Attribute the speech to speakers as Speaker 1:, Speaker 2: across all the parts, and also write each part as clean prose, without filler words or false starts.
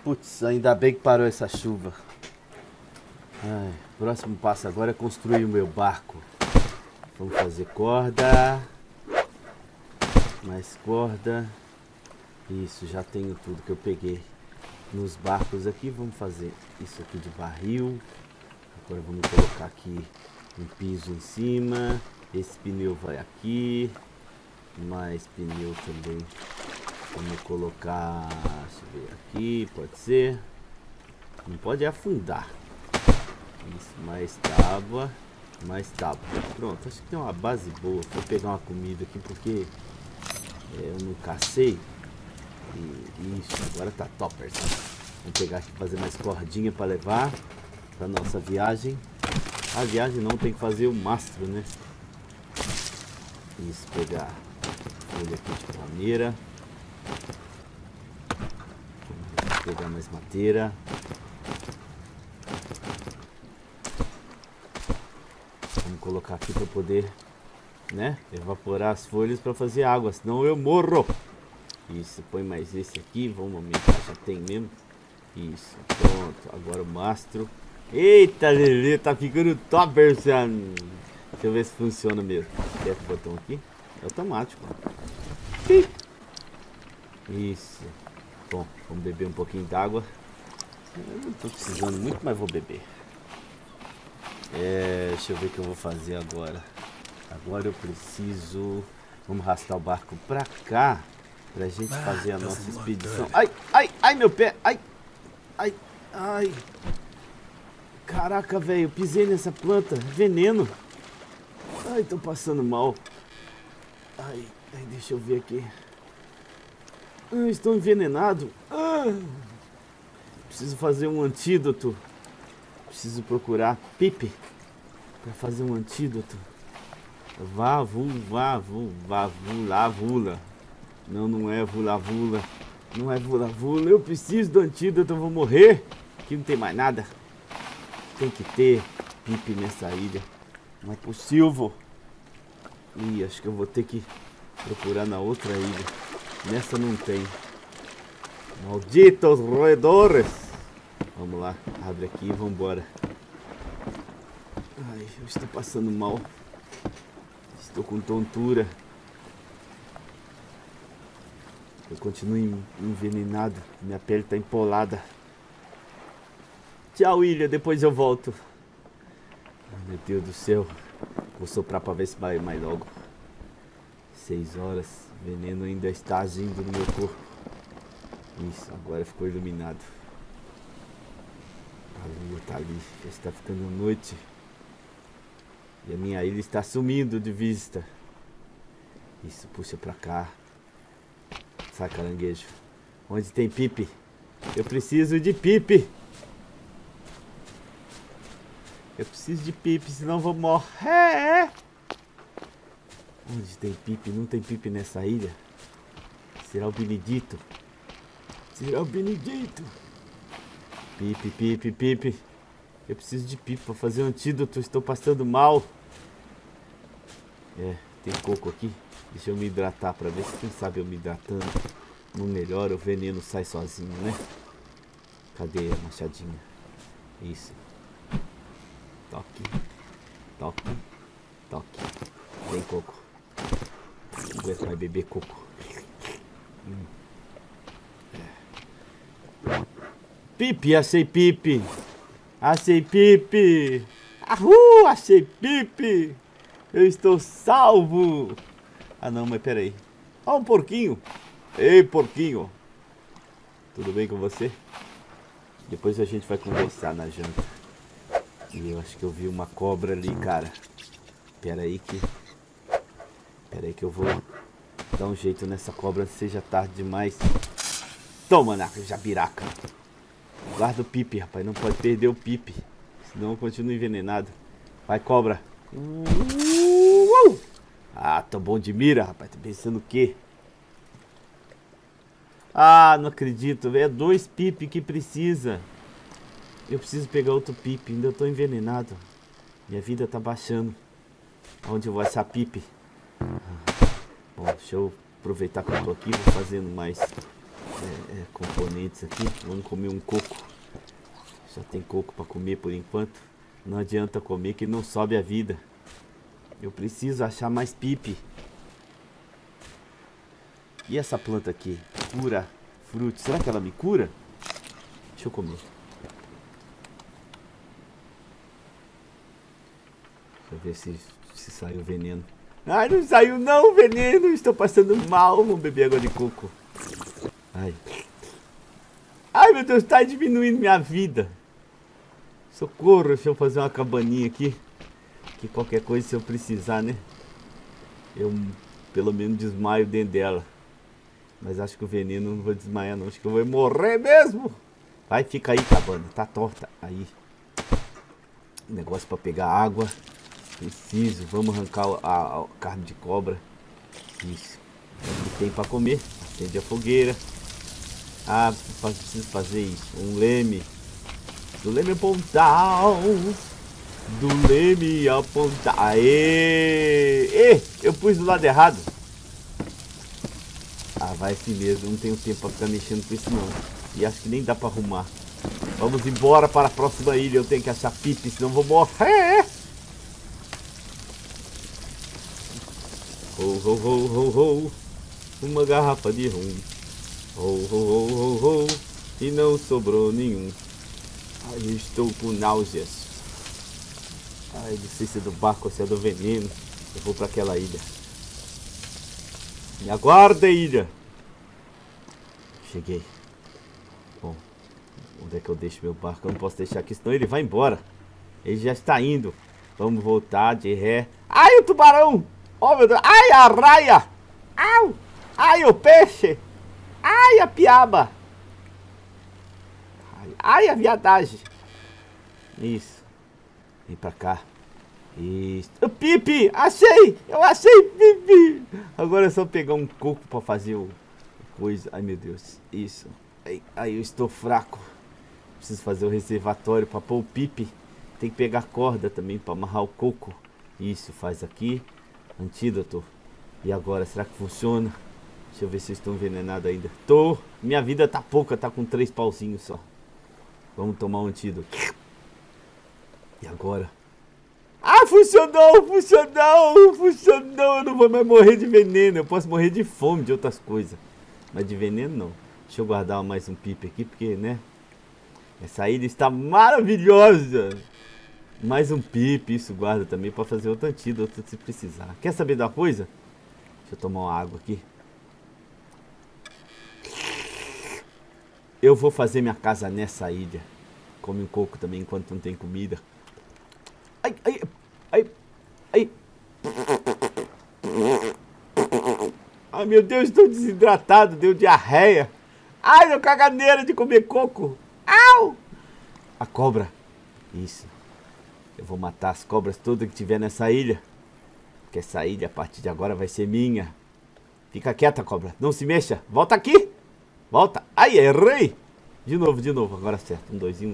Speaker 1: Putz, ainda bem que parou essa chuva. Ai, próximo passo agora é construir o meu barco. Vamos fazer corda. Mais corda. Isso, já tenho tudo que eu peguei nos barcos aqui. Vamos fazer isso aqui de barril. Agora vamos colocar aqui um piso em cima. Esse pneu vai aqui. Mais pneu também. Vamos colocar, deixa eu ver aqui, pode ser. Não pode afundar. Isso, mais tábua. Mais tábua. Pronto, acho que tem uma base boa. Vou pegar uma comida aqui porque eu não cacei. E isso, agora tá toppers. Vamos pegar aqui, fazer mais cordinha para levar para nossa viagem. A viagem não, tem que fazer o mastro, né? Isso, pegar folha aqui de palmeira. Vamos pegar mais madeira. Vamos colocar aqui para poder, né, evaporar as folhas para fazer água, senão eu morro. Isso, põe mais esse aqui, vamos aumentar, já tem mesmo. Isso, pronto, agora o mastro. Eita, Lelê, tá ficando top, Berciano. Deixa eu ver se funciona mesmo. Aperta o botão aqui, é automático. Isso. Bom, vamos beber um pouquinho d'água. Eu não tô precisando muito, mas vou beber. Deixa eu ver o que eu vou fazer agora. Agora eu preciso... Vamos arrastar o barco pra cá, pra gente fazer a nossa expedição. Ai, ai, ai, meu pé. Ai, ai, ai. Caraca, velho, eu pisei nessa planta. Veneno. Ai, tô passando mal. Ai, ai, deixa eu ver aqui. Estou envenenado. Preciso fazer um antídoto. Preciso procurar pipe para fazer um antídoto. Vula. Não, não é vula. Não é vula. Eu preciso do antídoto, eu vou morrer. Aqui não tem mais nada. Tem que ter pipe nessa ilha. Não é possível. Ih, acho que eu vou ter que procurar na outra ilha. Nessa não tem. Malditos roedores. Vamos lá, abre aqui e vamos embora. Ai, eu estou passando mal. Estou com tontura. Eu continuo envenenado. Minha pele está empolada. Tchau, ilha, depois eu volto. Ai, meu Deus do céu. Vou soprar para ver se vai mais logo. 6 horas. O veneno ainda está agindo no meu corpo. Isso, agora ficou iluminado. A lua tá ali, já está ficando noite. E a minha ilha está sumindo de vista. Isso, puxa pra cá. Sai, caranguejo. Onde tem pipe? Eu preciso de pipe. Eu preciso de pipe, senão vou morrer. Onde tem pipe? Não tem pipe nessa ilha. Será o Benedito? Será o Benedito? Pipe. Eu preciso de pipe para fazer um antídoto. Estou passando mal. Tem coco aqui. Deixa eu me hidratar para ver se, quem sabe, eu me hidratando não melhora, o veneno sai sozinho, né? Cadê a machadinha? Isso. Toque. Vem, coco. Não aguento mais beber coco. Pipe, achei pipe. Achei pipe. Achei pipe. Eu estou salvo. Ah não, mas peraí. Ó, um porquinho. Ei, porquinho. Tudo bem com você? Depois a gente vai conversar na janta. E eu acho que eu vi uma cobra ali, cara. Peraí que eu vou dar um jeito nessa cobra antes que seja tarde demais. Toma, na jabiraca. Guarda o pipe, rapaz. Não pode perder o pipe. Senão eu continuo envenenado. Vai, cobra. Ah, tô bom de mira, rapaz. Tá pensando o quê? Ah, não acredito. É 2 pipe que precisa. Eu preciso pegar outro pipe. Ainda tô envenenado. Minha vida tá baixando. Onde eu vou achar pipe? Bom, deixa eu aproveitar que eu tô aqui. Vou fazendo mais componentes aqui. Vamos comer um coco. Já tem coco para comer por enquanto. Não adianta comer que não sobe a vida. Eu preciso achar mais pipe. E essa planta aqui? Cura frutos. Será que ela me cura? Deixa eu comer. Deixa eu ver se saiu o veneno. Ai, não saiu não o veneno. Estou passando mal. Vamos beber água de coco. Ai. Ai, meu Deus, está diminuindo minha vida. Socorro, deixa eu fazer uma cabaninha aqui. Que qualquer coisa, se eu precisar, né? Eu pelo menos desmaio dentro dela. Mas acho que o veneno não vou desmaiar não. Acho que eu vou morrer mesmo. Vai, fica aí, cabana. Tá torta. Aí. Negócio pra pegar água. Preciso. Vamos arrancar a carne de cobra. Isso. O que tem pra comer. Acende a fogueira. Ah, preciso fazer isso. Um leme. Do leme apontar. Do leme apontar. Aê! Eu pus do lado errado. Ah, vai assim mesmo. Não tenho tempo pra ficar mexendo com isso não. E acho que nem dá pra arrumar. Vamos embora para a próxima ilha. Eu tenho que achar pipe, senão vou morrer. Ho, ho, ho, ho, ho. Uma garrafa de rum. Ho, ho, ho, ho, ho. E não sobrou nenhum. Ai, eu estou com náuseas. Ai, não sei se é do barco ou se é do veneno. Eu vou para aquela ilha. Me aguarda, ilha. Cheguei. Bom, onde é que eu deixo meu barco? Eu não posso deixar aqui, senão ele vai embora. Ele já está indo. Vamos voltar de ré. Ai, o tubarão! Oh, meu Deus! Ai, a raia! Au! Ai, o peixe! Ai, a piaba! Ai, a viadagem! Isso. Vem pra cá. Isso. O pipe! Achei! Eu achei pipe! Agora é só pegar um coco pra fazer o coisa. Ai, meu Deus. Isso. Ai, eu estou fraco. Preciso fazer o reservatório pra pôr o pipe. Tem que pegar corda também pra amarrar o coco. Isso, faz aqui. Antídoto. E agora, será que funciona? Deixa eu ver se eu estou envenenado ainda. Tô. Minha vida tá pouca, tá com 3 pauzinhos só. Vamos tomar um antídoto. E agora? Ah, funcionou, funcionou, funcionou. Eu não vou mais morrer de veneno. Eu posso morrer de fome, de outras coisas. Mas de veneno não. Deixa eu guardar mais um pipe aqui, porque, né? Essa ilha está maravilhosa. Mais um pipe, isso guarda também para fazer outro antídoto se precisar. Quer saber da coisa? Deixa eu tomar uma água aqui. Eu vou fazer minha casa nessa ilha. Come um coco também enquanto não tem comida. Ai, ai, ai, ai. Ai, meu Deus, estou desidratado, deu diarreia. Ai, deu caganeira de comer coco. Au! A cobra. Isso. Eu vou matar as cobras todas que tiver nessa ilha. Porque essa ilha, a partir de agora, vai ser minha. Fica quieta, cobra. Não se mexa. Volta aqui. Volta. Ai, errei. De novo. Agora certo. Um, doisinho.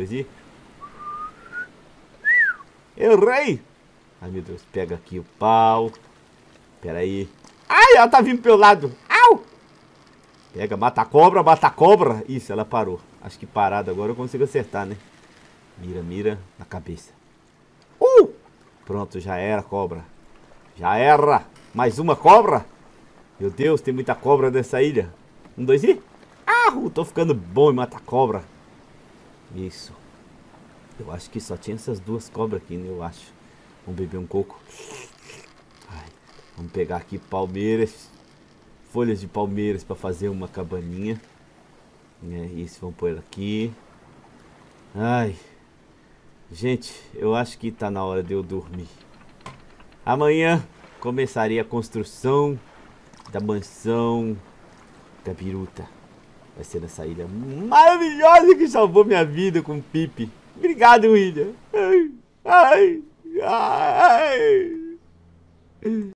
Speaker 1: Errei. Ai, meu Deus. Pega aqui o pau. Pera aí. Ai, ela tá vindo pelo lado. Au. Pega, mata a cobra. Isso, ela parou. Acho que parada agora eu consigo acertar, né? Mira na cabeça. Pronto, já era, cobra. Já era. Mais uma cobra. Meu Deus, tem muita cobra nessa ilha. Um, dois e... tô ficando bom em matar cobra. Isso. Eu acho que só tinha essas 2 cobras aqui, né? Eu acho. Vamos beber um coco. Ai, vamos pegar aqui palmeiras. Folhas de palmeiras para fazer uma cabaninha. Isso, vamos pôr aqui. Ai. Gente, eu acho que tá na hora de eu dormir. Amanhã começaria a construção da mansão Gabiruta. Vai ser nessa ilha maravilhosa que salvou minha vida com o Pipe. Obrigado, ilha. Ai.